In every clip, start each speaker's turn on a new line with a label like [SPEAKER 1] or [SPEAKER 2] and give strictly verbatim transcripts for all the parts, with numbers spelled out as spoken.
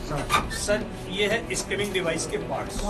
[SPEAKER 1] Sir ये है scanning device के पार्ट्स।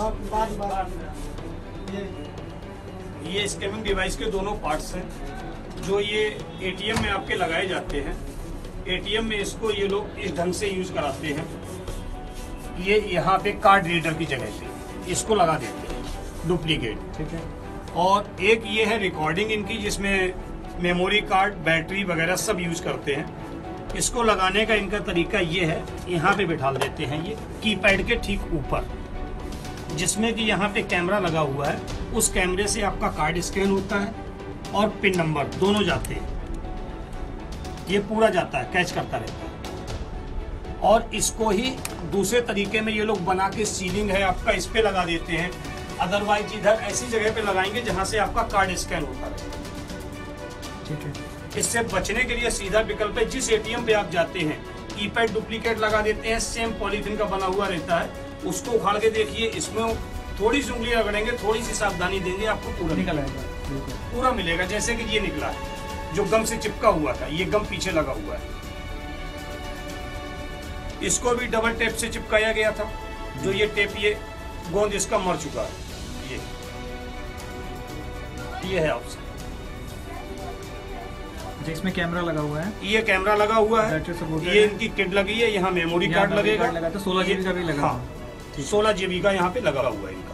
[SPEAKER 1] ये स्कैनिंग डिवाइस के दोनों पार्ट्स हैं जो ये एटीएम में आपके लगाए जाते हैं। एटीएम में इसको ये लोग इस ढंग से यूज कराते हैं। ये यहाँ पे कार्ड रीडर की जगह पे इसको लगा देते हैं डुप्लीकेट, ठीक है। और एक ये है रिकॉर्डिंग इनकी, जिसमें मेमोरी कार्ड, बैटरी वगैरह सब यूज करते हैं। इसको लगाने का इनका तरीका ये है, यहाँ पे बिठा देते हैं ये कीपैड के ठीक ऊपर, जिसमें कि यहाँ पे कैमरा लगा हुआ है। उस कैमरे से आपका कार्ड स्कैन होता है और पिन नंबर दोनों जाते हैं। ये पूरा जाता है, कैच करता रहता है। और इसको ही दूसरे तरीके में ये लोग बना के सीलिंग है आपका, इस पे लगा देते हैं। अदरवाइज इधर ऐसी जगह पे लगाएंगे जहां से आपका कार्ड स्कैन होता है, ठीक है। इससे बचने के लिए सीधा विकल्प है, जिस एटीएम पे आप जाते हैं कीपैड डुप्लीकेट लगा देते हैं, सेम पॉलीथीन का बना हुआ रहता है। उसको उखाड़ के देखिए, इसमें थोड़ी सी उंगली रगड़ेंगे, थोड़ी सी सावधानी देंगे, आपको पूरा निकल आएगा, पूरा मिलेगा। जैसे कि ये निकला है, जो गम से चिपका हुआ था, ये गम पीछे लगा हुआ है। इसको भी डबल टेप से चिपकाया गया था, जो ये टेप, ये गोंद इसका मर चुका है। ये ये है ऑप्शन,
[SPEAKER 2] जिसमें कैमरा लगा हुआ है।
[SPEAKER 1] ये कैमरा लगा हुआ है, ये इनकी किट लगी है, यहाँ मेमोरी कार्ड लगेगा,
[SPEAKER 2] सोलह जीबी का भी लगा,
[SPEAKER 1] सोलह जीबी का यहाँ पे लगा हुआ है।